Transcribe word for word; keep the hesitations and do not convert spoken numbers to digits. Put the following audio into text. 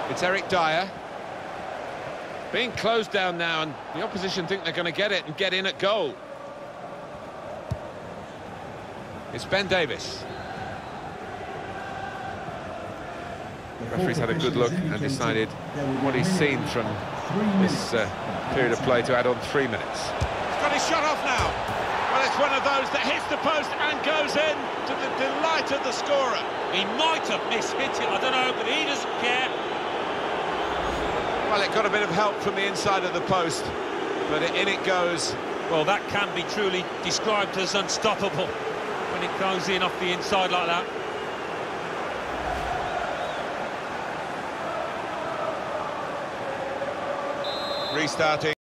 It's Eric Dyer. Being closed down now, and the opposition think they're going to get it and get in at goal. It's Ben Davies. The referee's had a good look and decided what he's seen from this uh, period of play to add on three minutes. He's got his shot off now. Well, it's one of those that hits the post and goes in to the delight of the scorer. He might have mishit it, I don't know, but he doesn't care. Well, it got a bit of help from the inside of the post, but in it goes. Well, that can be truly described as unstoppable when it goes in off the inside like that. Restarting.